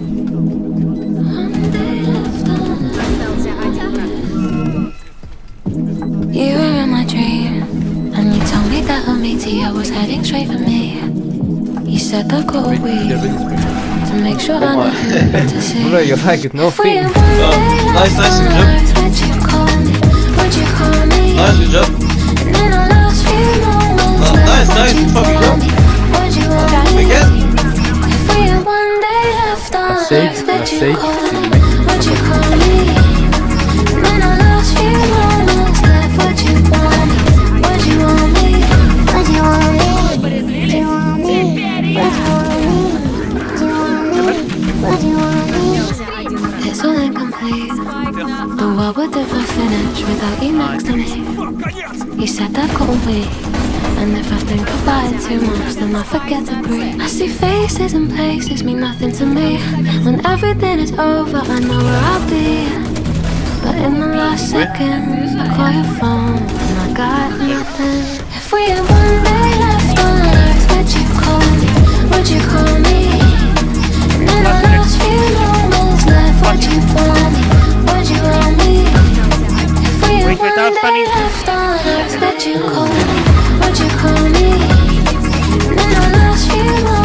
You were in my dream, and you told me that a meteor was heading straight for me. You said I've got a weed to make sure I know who to see. Bro, you like it, no thing. Nice, nice, good job. Nice, good job. Nice, nice, fucking job. Again. It's all incomplete. The world would never finish without you next to me. You said I've got a week, and if I think about it too much, then I forget to breathe. I see faces and places mean nothing to me. When everything is over, I know where I'll be. But in the last seconds, I call your phone, and I got nothing. If we had one day left on earth, would you call me? Would you call me? And in the last few moments left, would you want me? Would you want me? If we had one day left on earth, would you call me? Would you call me? And in the last few moments